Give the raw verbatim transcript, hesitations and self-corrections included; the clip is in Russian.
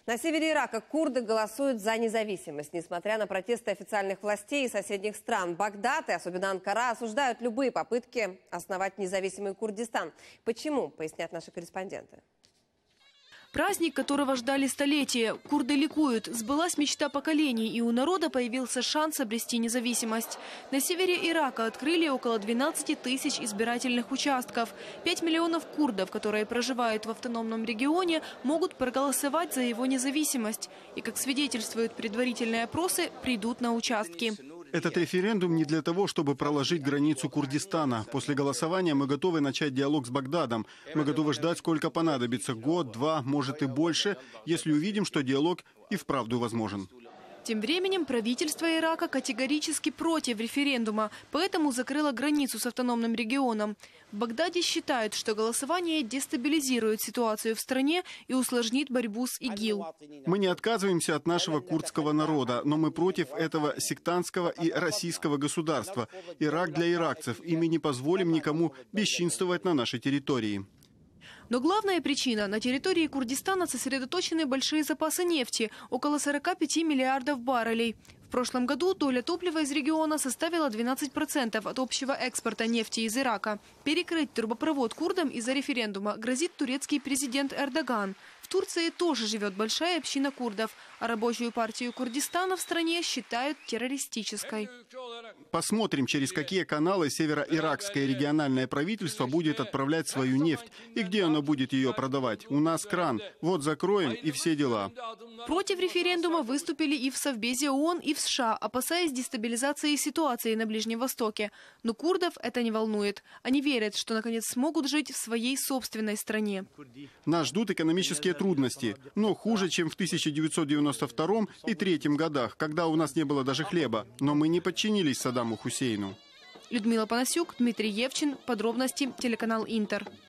На севере Ирака курды голосуют за независимость. Несмотря на протесты официальных властей и соседних стран, Багдад и особенно Анкара осуждают любые попытки основать независимый Курдистан. Почему, пояснят наши корреспонденты. Праздник, которого ждали столетия. Курды ликуют. Сбылась мечта поколений, и у народа появился шанс обрести независимость. На севере Ирака открыли около двенадцати тысяч избирательных участков. Пять миллионов курдов, которые проживают в автономном регионе, могут проголосовать за его независимость. И, как свидетельствуют предварительные опросы, придут на участки. Этот референдум не для того, чтобы проложить границу Курдистана. После голосования мы готовы начать диалог с Багдадом. Мы готовы ждать, сколько понадобится. Год, два, может и больше, если увидим, что диалог и вправду возможен. Тем временем правительство Ирака категорически против референдума, поэтому закрыло границу с автономным регионом. В Багдаде считают, что голосование дестабилизирует ситуацию в стране и усложнит борьбу с ИГИЛ. Мы не отказываемся от нашего курдского народа, но мы против этого сектантского и российского государства. Ирак для иракцев, и мы не позволим никому бесчинствовать на нашей территории. Но главная причина – на территории Курдистана сосредоточены большие запасы нефти – около сорока пяти миллиардов баррелей. В прошлом году доля топлива из региона составила двенадцать процентов от общего экспорта нефти из Ирака. Перекрыть трубопровод курдам из-за референдума грозит турецкий президент Эрдоган. В Турции тоже живет большая община курдов, а рабочую партию Курдистана в стране считают террористической. Посмотрим, через какие каналы североиракское региональное правительство будет отправлять свою нефть и где оно будет ее продавать. У нас кран. Вот закроем и все дела. Против референдума выступили и в Совбезе ООН, и в США, опасаясь дестабилизации ситуации на Ближнем Востоке. Но курдов это не волнует. Они верят, что наконец смогут жить в своей собственной стране. Нас ждут экономические трудности, но хуже, чем в тысяча девятьсот девяносто втором и тысяча девятьсот девяносто третьем годах, когда у нас не было даже хлеба. Но мы не подчинились Саддаму Хусейну. Людмила Панасюк, Дмитрий Евчин. Подробности телеканал Интер.